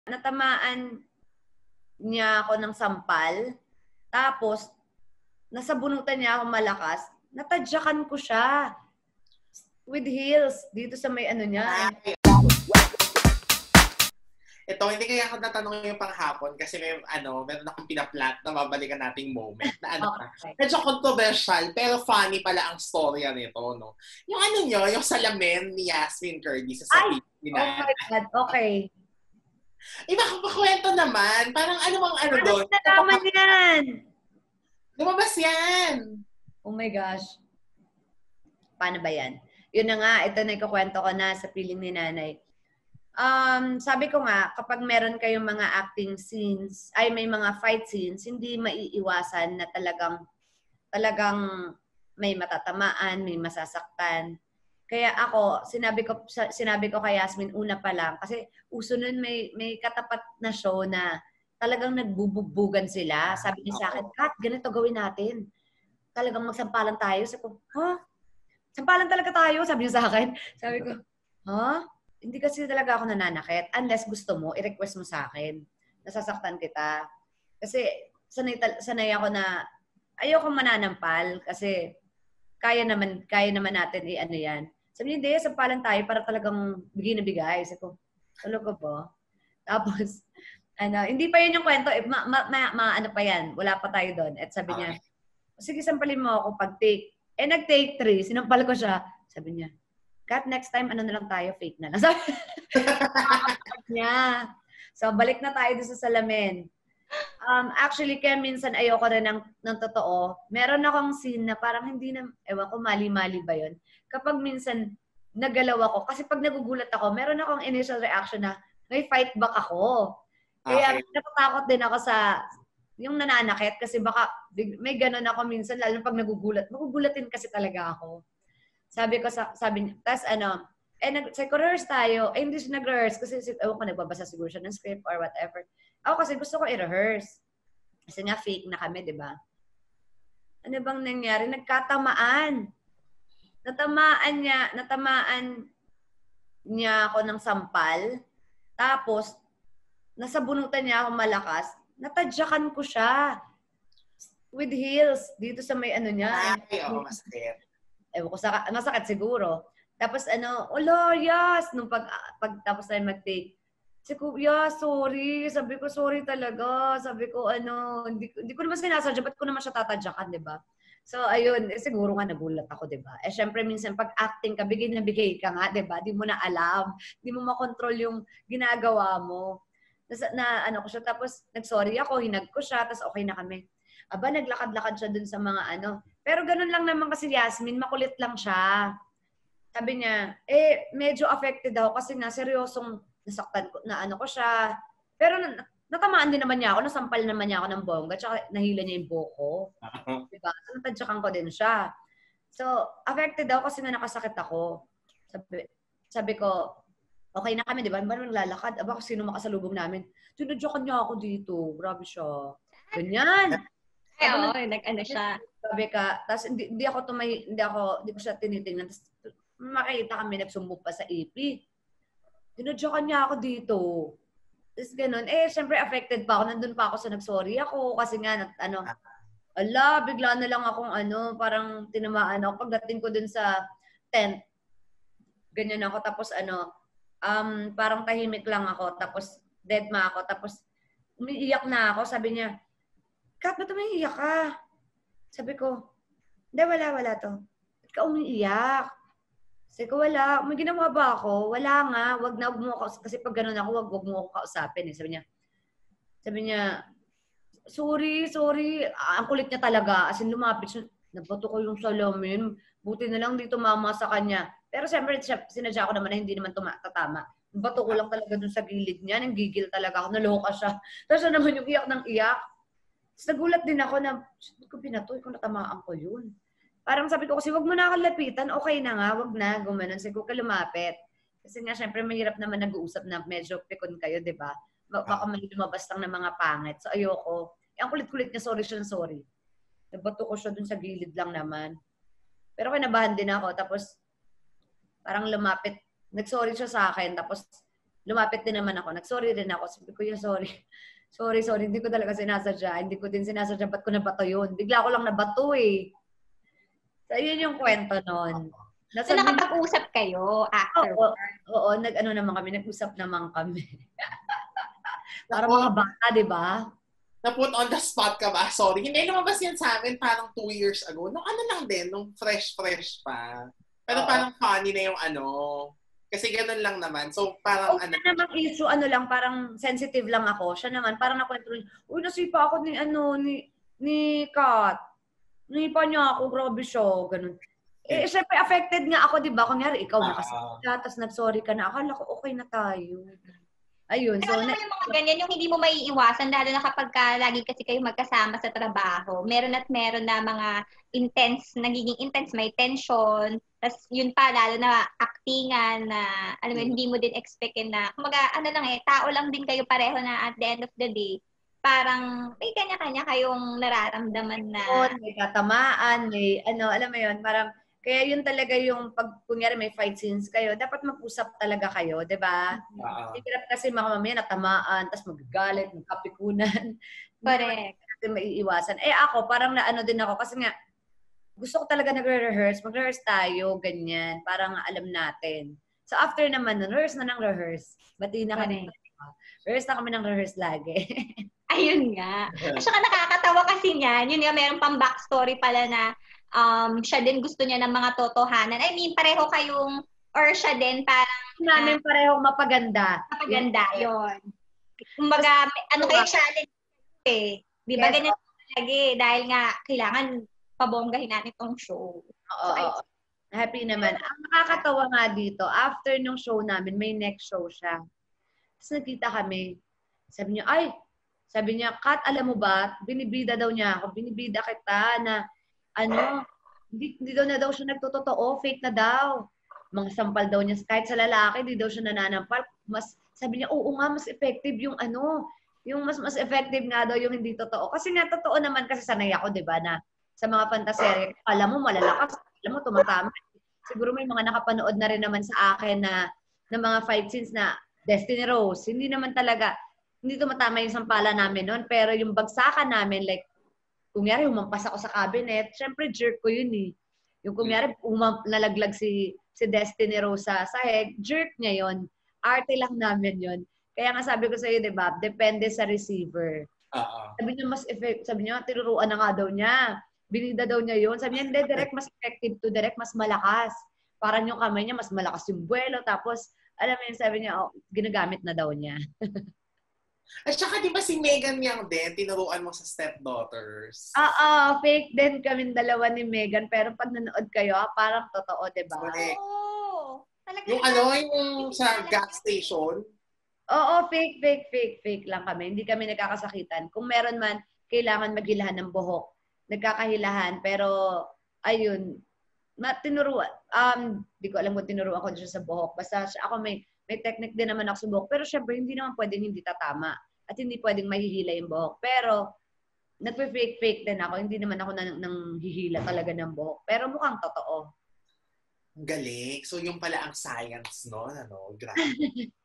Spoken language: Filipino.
natamaan niya ako ng sampal. Tapos, nasabunutan niya ako malakas. Natadyakan ko siya. With heels. Dito sa may ano niya. Ito, hindi kaya ako natanong yung panghapon kasi meron akong pinaplat na babalikan nating moment na Okay. medyo controversial pero funny pala ang storya nito, no? Yung yung salamin ni Yasmin Kirby sa Ay! ni Oh my God, okay. Iba ka pakwento naman. Parang doon? Ano nalaman yan? Lumabas yan! Oh my gosh. Paano ba yan? Yun na nga, ito na ikukwento ko na sa piling ni nanay. Sabi ko nga, kapag meron kayong mga acting scenes, ay may mga fight scenes, hindi maiiwasan na talagang may matatamaan, may masasaktan. Kaya ako, sinabi ko kay Yasmin una pa lang, kasi uso nun may katapat na show na talagang nagbubugbugan sila. Sabi niya sa akin, Kat, ganito gawin natin. Talagang magsampalan tayo. Sabi ko, sampalan talaga tayo, sabi niya sa akin. Sabi ko, hindi kasi talaga ako nananakit. Unless gusto mo, i-request mo sa akin. Nasasaktan kita. Kasi sanay ako na ayoko mananampal kasi kaya naman natin i-ano yan. Sabi niya, hindi, sampalan tayo para talagang bigay na bigay. Sabi ko, talaga ba? Tapos, hindi pa yun yung kwento. Ano pa yan. Wala pa tayo doon. At sabi niya, sige, sampalin mo ako pag take. Nag-take 3. Sinampal ko siya. Sabi niya, Kat, next time, ano na lang tayo, fake na lang. Sabi niya. So, balik na tayo doon sa salamin. Actually, kaya minsan ayoko rin ng totoo. Meron akong scene na parang hindi na, ewan ko, mali-mali ba yun? Kapag minsan nagalaw ako, kasi pag nagugulat ako, meron akong initial reaction na may fight back ako. Kaya natatakot din ako sa yung nananakit kasi baka may ganun ako minsan, lalo pag magugulatin kasi talaga ako. Sabi niya, tas nag-rehearse tayo. Hindi siya nag-rehearse kasi ewan ko, nagbabasa siguro siya ng script or whatever. Ako kasi gusto ko i-rehearse. Kasi nga fake na kami, di ba? Ano bang nangyari? Nagkatamaan. Natamaan niya ako ng sampal. Tapos, nasabunutan niya ako malakas. Natadyakan ko siya. With heels. Dito sa may ano niya. Masakit. Ewan ko, masakit siguro. Tapos yes! Nung pagtapos tayo mag-take, sabi ko, sorry. Sabi ko, sorry talaga. Sabi ko, hindi ko naman sinasadya. Ba't ko naman siya tatadyakan, di ba? So, ayun. Siguro nga nagulat ako, di ba? Syempre, minsan pag acting ka, bigay na bigay ka nga, di ba? Di mo na alam. Di mo makontrol yung ginagawa mo. Ko siya. Tapos, nag-sorry ako, hinag ko siya. Tapos, okay na kami. Aba, naglakad-lakad siya dun sa mga Pero ganun lang naman kasi Yasmin, makulit lang siya. Sabi niya, medyo affected ako kasi nga seryosong nasaktan ko, ko siya. Pero natamaan din naman niya ako, nasampal naman niya ako ng bongga, tsaka nahila niya yung buhok ko. Diba? So, natadyakan ko din siya. So, affected ako kasi nga nakasakit ako. Sabi ko, okay na kami, di ba? Ba naglalakad? Aba, kung sino makasalubong namin. Tinadyakan niya ako dito. Grabe siya. Ganyan. Nag-ano siya. Sabi ka, tapos hindi ko siya tinitingnan. Tapos makita kami, nagsumbong pa sa AP. Tinadyakan niya ako dito. Tapos ganun. Syempre affected pa ako. Nandun pa ako sa nag-sorry ako. Kasi nga, bigla na lang akong parang tinamaan ako. Pagdating ko dun sa tent, ganyan ako. Tapos parang tahimik lang ako. Tapos dead ma ako. Tapos umiiyak na ako. Sabi niya, Kat, ba't umiiyak ka? Sabi ko, hindi, wala to. Ba't ka umiiyak? Sabi ko, wala. May ginawa ba ako? Wala nga. Wag mo ako. Kasi pag ganun ako, wag mo ako kausapin. Sabi niya, sorry. Ang kulit niya talaga. As in, lumapit siya. Nabato ko yung salamin. Buti na lang dito mama sa kanya. Pero siyempre, sinadya ko naman na hindi naman tatama. Bato ko lang talaga dun sa gilid niya. Nanggigil talaga ako. Naloka siya. Tapos siya naman yung iyak ng iyak. Tapos nagulat din ako na, ba't ko binato? Kung natamaan ko yun. Parang sabi ko kasi, wag mo na kalapitan. Okay na nga, wag na. Gumanon. Sabi ko, lumapit. Kasi nga, syempre, mahirap naman nag-uusap na medyo pikon kayo, di ba? Baka may lumabas lang ng mga pangit. So, ayoko. Ang kulit-kulit niya, sorry. Nabato ko siya dun sa gilid lang naman. Pero kinabahan din ako. Tapos, parang lumapit. Nag-sorry siya sa akin. Tapos, lumapit din naman ako. Nag-sorry rin ako. Sabi ko, sorry. Sorry. Hindi ko talaga sinasadya. Hindi ko din sinasadya. Ba't ko nabato yun? Bigla ko lang nabato eh. So, yun yung kwento nun. So, nakapag-usap kayo after? Oo, nag-usap naman kami. Para mga bata, di ba? Na-put on the spot ka ba? Sorry. Hindi lumabas yan sa amin parang 2 years ago. Nung lang din, nung fresh pa. Pero parang funny na yung Kasi ganun lang naman. So, parang namang issue, lang, parang sensitive lang ako. Siya naman, parang nakwento rin, nasipa ako ni Kat. Nipa niya ako, grabe siya. Ganun. Syempre, affected nga ako, di ba? Kunyari, ikaw nakasita, tapos nag-sorry ka na. Akala ko, okay na tayo. Ayun. Pero yung mga ganyan, yung hindi mo maiiwasan, lalo na kapag lagi kasi kayo magkasama sa trabaho, meron na mga nagiging intense, may tension, tapos yun pa, lalo na actingan na, alam mo, hindi mo din expectin na, kumaga, tao lang din kayo pareho na at the end of the day, parang may kanya-kanya kayong nararamdaman na... May katamaan, may alam mo yun, parang, kaya yun talaga yung pag kunyari may fight scenes kayo, dapat mag-usap talaga kayo, 'di ba? Hirap kasi mamaya natamaan, tapos magagalit, magkapikunan. Correct. Kasi maiiwasan. Ako parang din ako kasi nga gusto ko talaga mag-rehearse tayo, ganyan, para nga alam natin. So after naman nun, rehearse na ng rehearse. Bati na kami. Rehearse na kami ng rehearse lagi. Ayun nga. At saka nakakatawa kasi niyan, yun nga, meron pang backstory pala na siya din gusto niya ng mga totohanan. I mean, pareho kayong, or siya din parang... Namin parehong mapaganda. Mapaganda, yun. Kumbaga, kayo challenge eh. Di ba ganyan lagi? Dahil nga, kailangan pabonggahin natin itong show. Oo. Happy naman. Ang nakakatawa nga dito, after nung show namin, may next show siya. Tapos nagkita kami. Sabi niya, Kat, alam mo ba, binibida daw niya ako. Binibida kita na hindi daw na siya nagtotoo, fake na daw. Mga sampal daw niya, kahit sa lalaki, hindi daw siya nananampal. Sabi niya, oo nga, mas effective yung yung mas effective nga daw yung hindi totoo. Kasi nga, totoo naman kasi sanay ako, di ba, na sa mga fantaserye, alam mo, malalakas, alam mo, tumatama. Siguro may mga nakapanood na rin naman sa akin na mga fight scenes na Destiny Rose. Hindi naman talaga, hindi tumatama yung sampala namin noon, pero yung bagsakan namin, like, kunyari, humampas ako sa cabinet, syempre, jerk ko yun eh. Yung kunyari, nalaglag si Destiny Rose sa sahig, jerk niya yun. Arte lang namin yun. Kaya nga sabi ko sa iyo, di ba, depende sa receiver. Sabi niya, tinuruan na nga daw niya. Binida daw niya yun. Sabi niya, hindi, direct mas effective to, direct mas malakas. Parang yung kamay niya, mas malakas yung buwelo. Tapos, alam mo yun, sabi niya, ginagamit na daw niya. At saka di ba si Megan Yang din, tinuruan mo sa Stepdaughters? Fake din kami dalawa ni Megan. Pero pag nanood kayo, parang totoo, di ba? Oo. Yung yung sa gas station? Oo, fake lang kami. Hindi kami nagkakasakitan. Kung meron man, kailangan maghilahan ng buhok. Nagkakahilahan. Pero, ayun, tinuruan. Di ko alam kung tinuruan ko siya sa buhok. Basta ako may technique din naman ako sa buhok. Pero syempre, hindi naman pwedeng hindi tatama. At hindi pwedeng mahihila yung buhok. Pero, nagpe-fake din ako. Hindi naman ako nang hihila talaga ng buhok. Pero mukhang totoo. Galing. So, yung pala ang science, no? Grabe.